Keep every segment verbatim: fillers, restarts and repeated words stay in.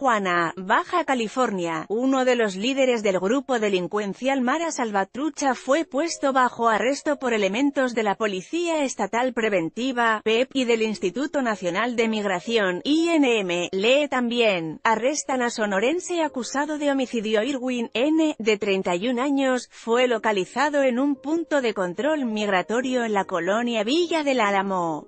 Tijuana, Baja California. Uno de los líderes del grupo delincuencial Mara Salvatrucha fue puesto bajo arresto por elementos de la Policía Estatal Preventiva, P E P, y del Instituto Nacional de Migración, I N M. Lee también. Arrestan a sonorense acusado de homicidio. Irwin N., de treinta y un años, fue localizado en un punto de control migratorio en la colonia Villa del Álamo.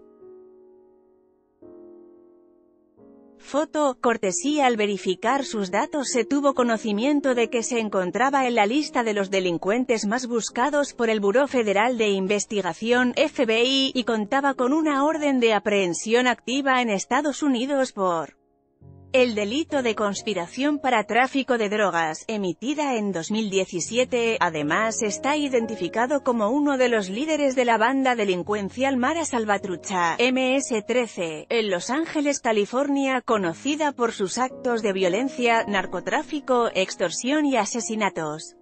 Foto, cortesía. Al verificar sus datos se tuvo conocimiento de que se encontraba en la lista de los delincuentes más buscados por el Buró Federal de Investigación, F B I, y contaba con una orden de aprehensión activa en Estados Unidos por el delito de conspiración para tráfico de drogas, emitida en dos mil diecisiete. Además está identificado como uno de los líderes de la banda delincuencial Mara Salvatrucha, M S trece, en Los Ángeles, California, conocida por sus actos de violencia, narcotráfico, extorsión y asesinatos.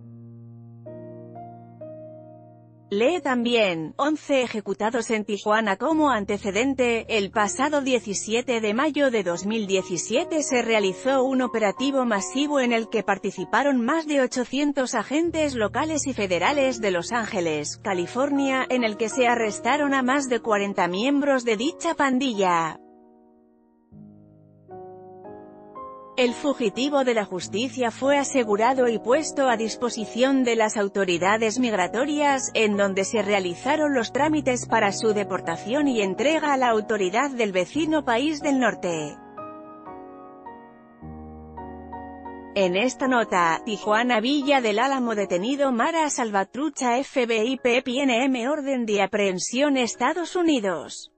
Lee también, once ejecutados en Tijuana. Como antecedente, el pasado diecisiete de mayo de dos mil diecisiete se realizó un operativo masivo en el que participaron más de ochocientos agentes locales y federales de Los Ángeles, California, en el que se arrestaron a más de cuarenta miembros de dicha pandilla. El fugitivo de la justicia fue asegurado y puesto a disposición de las autoridades migratorias, en donde se realizaron los trámites para su deportación y entrega a la autoridad del vecino país del norte. En esta nota, Tijuana Villa del Álamo detenido Mara Salvatrucha. F B I P E P I N M orden de aprehensión Estados Unidos.